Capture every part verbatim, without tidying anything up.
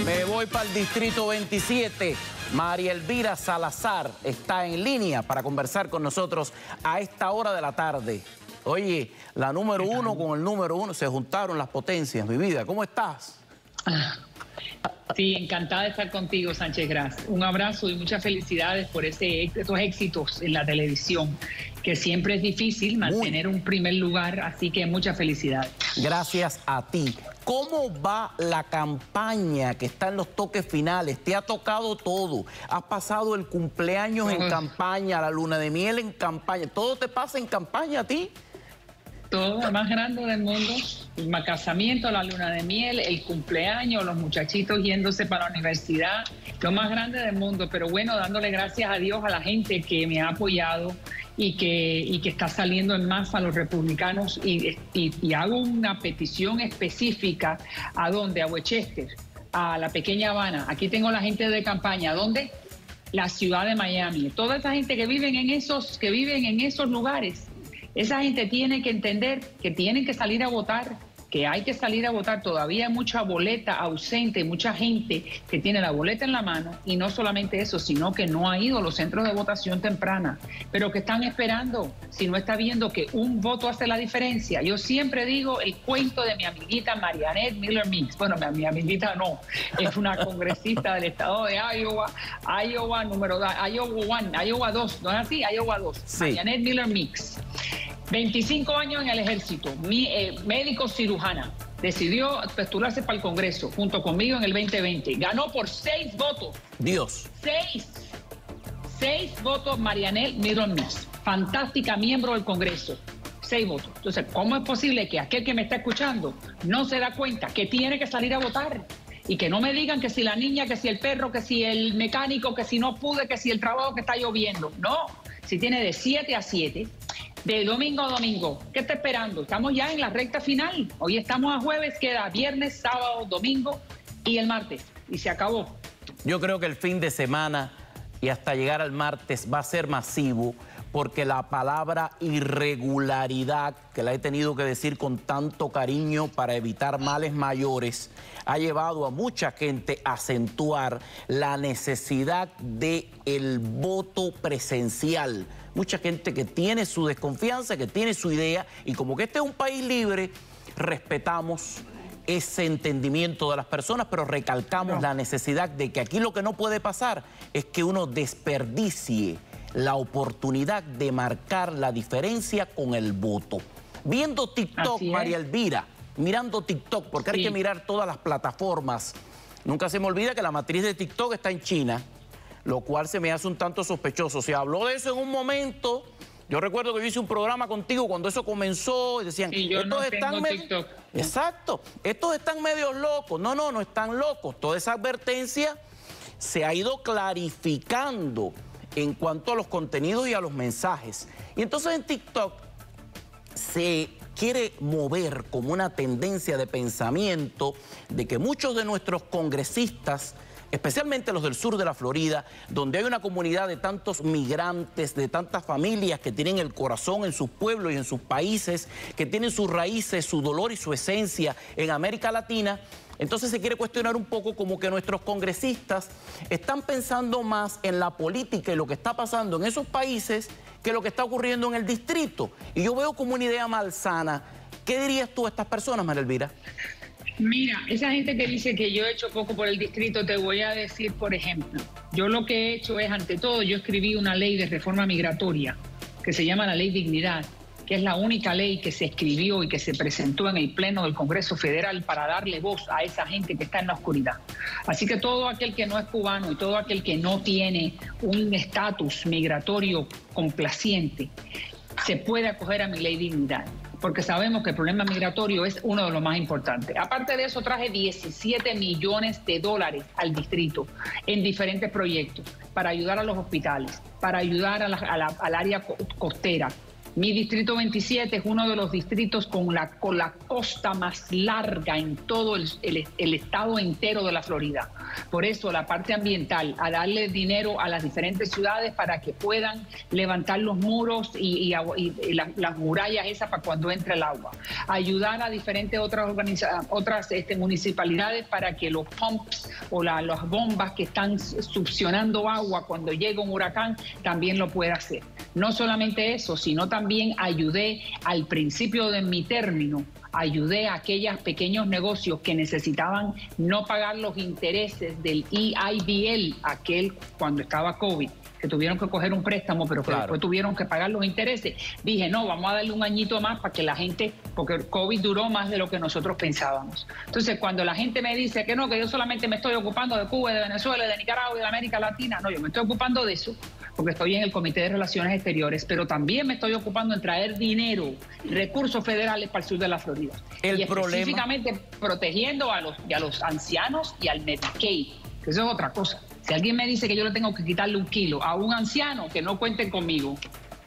Me voy para el distrito veintisiete. María Elvira Salazar está en línea para conversar con nosotros a esta hora de la tarde. Oye, la número uno con el número uno, se juntaron las potencias, mi vida. ¿Cómo estás? Sí, encantada de estar contigo, Sánchez Gras. Un abrazo y muchas felicidades por ese, esos éxitos en la televisión, que siempre es difícil mantener Muy. un primer lugar, así que muchas felicidades. Gracias a ti. ¿Cómo va la campaña que está en los toques finales? ¿Te ha tocado todo? ¿Has pasado el cumpleaños en campaña, la luna de miel en campaña? ¿Todo te pasa en campaña a ti? Todo, lo más grande del mundo, el casamiento, la luna de miel, el cumpleaños, los muchachitos yéndose para la universidad, lo más grande del mundo, pero bueno, dándole gracias a Dios a la gente que me ha apoyado y que, y que está saliendo en masa a los republicanos y, y, y hago una petición específica a dónde, a Westchester, a la pequeña Habana. Aquí tengo la gente de campaña, ¿dónde? La ciudad de Miami. Toda esa gente que viven en esos, que viven en esos lugares. Esa gente tiene que entender que tienen que salir a votar, que hay que salir a votar. Todavía hay mucha boleta ausente, mucha gente que tiene la boleta en la mano y no solamente eso, sino que no ha ido a los centros de votación temprana, pero que están esperando, si no está viendo que un voto hace la diferencia. Yo siempre digo el cuento de mi amiguita Mariannette Miller Meeks. Bueno, mi, mi amiguita no, es una congresista del estado de Iowa, Iowa número dos, Iowa uno, Iowa dos, ¿no es así? Iowa dos, sí. Mariannette Miller Meeks. veinticinco años en el ejército, mi, eh, médico cirujana, decidió postularse para el Congreso junto conmigo en el veinte veinte. Ganó por seis votos. Dios. Seis. Seis votos Mariannette Miller Meeks. Fantástica miembro del Congreso. Seis votos. Entonces, ¿cómo es posible que aquel que me está escuchando no se da cuenta que tiene que salir a votar? Y que no me digan que si la niña, que si el perro, que si el mecánico, que si no pude, que si el trabajo, que está lloviendo. No. Si tiene de siete a siete... de domingo a domingo. ¿Qué está esperando? Estamos ya en la recta final. Hoy estamos a jueves, queda viernes, sábado, domingo y el martes. Y se acabó. Yo creo que el fin de semana y hasta llegar al martes va a ser masivo, porque la palabra irregularidad, que la he tenido que decir con tanto cariño para evitar males mayores, ha llevado a mucha gente a acentuar la necesidad del voto presencial. Mucha gente que tiene su desconfianza, que tiene su idea, y como que este es un país libre, respetamos ese entendimiento de las personas, pero recalcamos no. la necesidad de que aquí lo que no puede pasar es que uno desperdicie la oportunidad de marcar la diferencia con el voto. Viendo TikTok, María Elvira, mirando TikTok, porque sí. hay que mirar todas las plataformas. Nunca se me olvida que la matriz de TikTok está en China, lo cual se me hace un tanto sospechoso. Se habló de eso en un momento. Yo recuerdo que yo hice un programa contigo cuando eso comenzó y decían, sí, yo estos no están tengo TikTok. Exacto, estos están medio locos. No, no, no están locos. Toda esa advertencia se ha ido clarificando en cuanto a los contenidos y a los mensajes. Y entonces en TikTok se quiere mover como una tendencia de pensamiento de que muchos de nuestros congresistas, especialmente los del sur de la Florida, donde hay una comunidad de tantos migrantes, de tantas familias que tienen el corazón en sus pueblos y en sus países, que tienen sus raíces, su dolor y su esencia en América Latina. Entonces se quiere cuestionar un poco como que nuestros congresistas están pensando más en la política y lo que está pasando en esos países que lo que está ocurriendo en el distrito. Y yo veo como una idea malsana. ¿Qué dirías tú a estas personas, María Elvira? Mira, esa gente que dice que yo he hecho poco por el distrito, te voy a decir, por ejemplo, yo lo que he hecho es, ante todo, yo escribí una ley de reforma migratoria que se llama la Ley Dignidad, que es la única ley que se escribió y que se presentó en el Pleno del Congreso Federal para darle voz a esa gente que está en la oscuridad. Así que todo aquel que no es cubano y todo aquel que no tiene un estatus migratorio complaciente se puede acoger a mi Ley Dignidad, porque sabemos que el problema migratorio es uno de los más importantes. Aparte de eso, traje diecisiete millones de dólares al distrito en diferentes proyectos para ayudar a los hospitales, para ayudar a la, a la, al área costera, Mi distrito veintisiete es uno de los distritos con la, con la costa más larga en todo el, el, el estado entero de la Florida. Por eso la parte ambiental, a darle dinero a las diferentes ciudades para que puedan levantar los muros y, y, y, y la, las murallas esas para cuando entre el agua. Ayudar a diferentes otras, otras este, municipalidades para que los pumps o la, las bombas que están succionando agua cuando llega un huracán también lo pueda hacer. No solamente eso, sino también ayudé al principio de mi término, ayudé a aquellos pequeños negocios que necesitaban no pagar los intereses del E I D L, aquel cuando estaba COVID, que tuvieron que coger un préstamo, pero que claro. después tuvieron que pagar los intereses. Dije, no, vamos a darle un añito más para que la gente, porque el COVID duró más de lo que nosotros pensábamos. Entonces, cuando la gente me dice que no, que yo solamente me estoy ocupando de Cuba, de Venezuela, de Nicaragua y de América Latina, no, yo me estoy ocupando de eso, porque estoy en el Comité de Relaciones Exteriores, pero también me estoy ocupando en traer dinero, recursos federales para el sur de la Florida. El y problema... específicamente protegiendo a los, a los ancianos y al Medicaid, que eso es otra cosa. Si alguien me dice que yo le tengo que quitarle un kilo a un anciano, que no cuenten conmigo.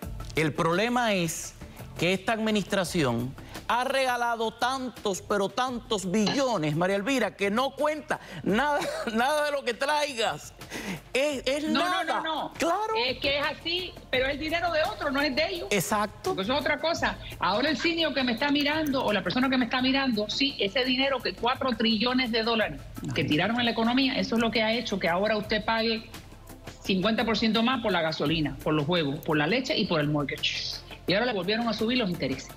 El problema es que esta administración ha regalado tantos, pero tantos billones, María Elvira, que no cuenta nada, nada de lo que traigas. Es, es no, nada. no, no, no. Claro. Es que es así, pero es dinero de otro, no es de ellos. Exacto. Porque eso es otra cosa. Ahora el senior que me está mirando, o la persona que me está mirando, sí, ese dinero que cuatro trillones de dólares que tiraron en la economía, eso es lo que ha hecho que ahora usted pague cincuenta por ciento más por la gasolina, por los huevos, por la leche y por el mortgage. Y ahora le volvieron a subir los intereses.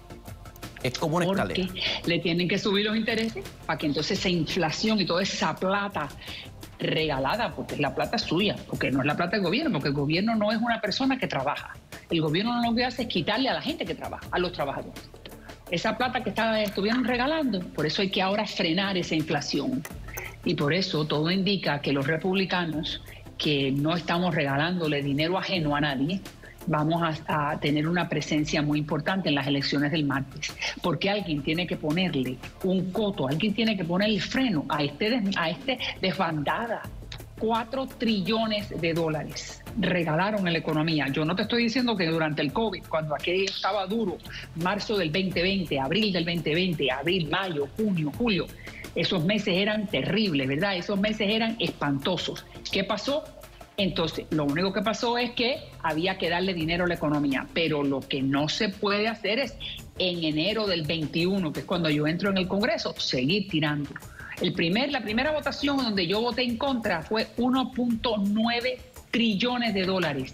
Es como una escalera. Porque le tienen que subir los intereses para que entonces esa inflación y toda esa plata regalada, porque la plata es suya, porque no es la plata del gobierno, porque el gobierno no es una persona que trabaja. El gobierno lo que hace es quitarle a la gente que trabaja, a los trabajadores. Esa plata que está, estuvieron regalando, por eso hay que ahora frenar esa inflación. Y por eso todo indica que los republicanos, que no estamos regalándole dinero ajeno a nadie, vamos a, a tener una presencia muy importante en las elecciones del martes, porque alguien tiene que ponerle un coto, alguien tiene que ponerle freno a este, a este desbandada. Cuatro trillones de dólares regalaron en la economía. Yo no te estoy diciendo que durante el COVID, cuando aquello estaba duro, marzo del veinte veinte, abril del veinte veinte, abril, mayo, junio, julio, esos meses eran terribles, ¿verdad? Esos meses eran espantosos. ¿Qué pasó? Entonces, lo único que pasó es que había que darle dinero a la economía, pero lo que no se puede hacer es en enero del veintiuno, que es cuando yo entro en el Congreso, seguir tirando. El primer, la primera votación donde yo voté en contra fue uno punto nueve trillones de dólares,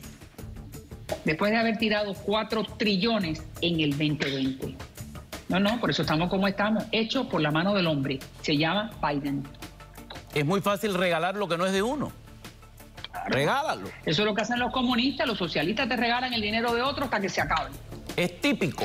después de haber tirado cuatro trillones en el veinte veinte. No, no, por eso estamos como estamos, hecho por la mano del hombre. Se llama Biden. Es muy fácil regalar lo que no es de uno. Regálalo. Eso es lo que hacen los comunistas, los socialistas te regalan el dinero de otros hasta que se acabe. Es típico.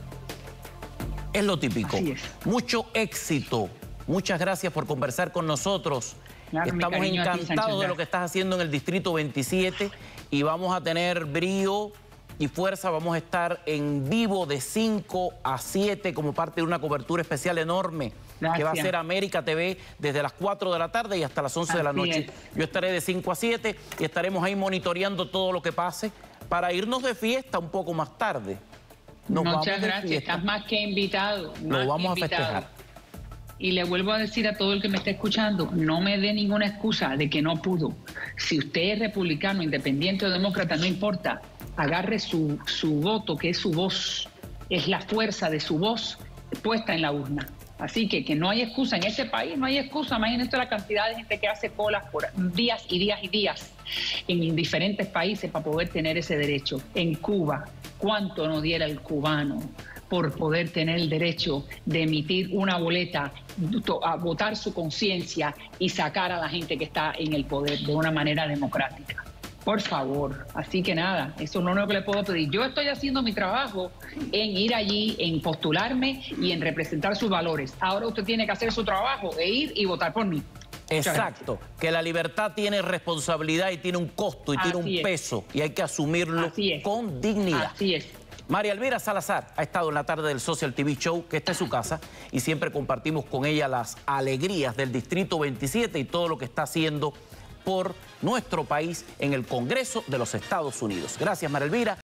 Es lo típico. Así es. Mucho éxito. Muchas gracias por conversar con nosotros. Claro, estamos cariño, encantados ti, de lo que estás haciendo en el Distrito veintisiete y vamos a tener brío y fuerza. Vamos a estar en vivo de cinco a siete como parte de una cobertura especial enorme. Gracias. Que va a ser América T V desde las cuatro de la tarde y hasta las once Así de la noche. Es. Yo estaré de cinco a siete y estaremos ahí monitoreando todo lo que pase para irnos de fiesta un poco más tarde. Nos Muchas gracias, estás más que invitado. Lo vamos invitado. a festejar. Y le vuelvo a decir a todo el que me esté escuchando, no me dé ninguna excusa de que no pudo. Si usted es republicano, independiente o demócrata, no importa, agarre su, su voto, que es su voz, es la fuerza de su voz puesta en la urna. Así que que no hay excusa en ese país, no hay excusa. Imagínate la cantidad de gente que hace colas por días y días y días en diferentes países para poder tener ese derecho. En Cuba, ¿cuánto nos diera el cubano por poder tener el derecho de emitir una boleta, a votar su conciencia y sacar a la gente que está en el poder de una manera democrática? Por favor. Así que nada, eso es lo único que le puedo pedir. Yo estoy haciendo mi trabajo en ir allí, en postularme y en representar sus valores. Ahora usted tiene que hacer su trabajo e ir y votar por mí. Exacto, que la libertad tiene responsabilidad y tiene un costo y Así tiene un es. peso y hay que asumirlo con dignidad. Así es. María Elvira Salazar ha estado en la tarde del Social T V Show, que está en su casa, y siempre compartimos con ella las alegrías del Distrito veintisiete y todo lo que está haciendo por nuestro país en el Congreso de los Estados Unidos. Gracias, María Elvira.